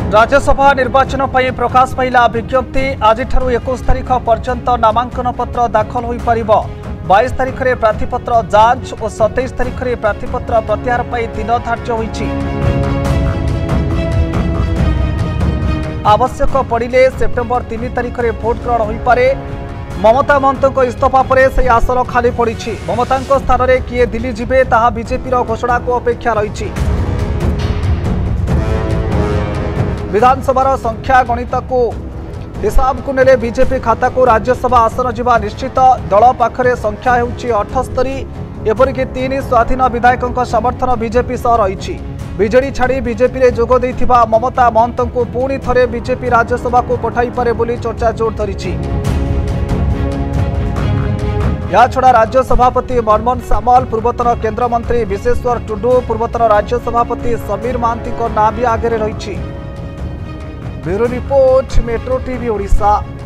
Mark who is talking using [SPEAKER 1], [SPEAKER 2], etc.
[SPEAKER 1] राज्यसभा निर्वाचन पर प्रकाश पाइला विज्ञप्ति आज 21 तारिख पर्यंत नामांकन पत्र दाखल हो पार 22 तारिख में प्रार्थीपत्र जांच और 27 तारिख में प्रार्थीपत्र प्रत्याहार पर दिन धार्य होईछि। आवश्यक पड़िले सेप्टेम्बर 3 तारिख में भोट ग्रहण हो पारे। ममता महंत इस्तीफा पर से आसन खाली पड़ी। ममता स्थान में किए दिल्ली जिबे ताहा बीजेपी घोषणा को अपेक्षा रही। विधानसभा संख्या गणित को हिसाब को नेले बीजेपी खाता को राज्यसभा आसन जीवा निश्चित। दल पाखरे संख्या होउछि 78। एपरिक 3 स्वाधीन विधायकों समर्थन बीजेपी सह रही। बीजेडी छाड़ी बीजेपी रे जोग देइथिबा ममता महंत को पुणी थरे बीजेपी राज्यसभा को पठाई पारे बोली चर्चा जोर धरिछि। या छड़ा राज्य सभापति मनमोहन सामल, पूर्वतन केंद्र मंत्री विशेश्वर टुडू, पूर्वतन राज्य सभापति समीर महांती को नाम भी आगे रही। Bureau report, metro TV Odisha.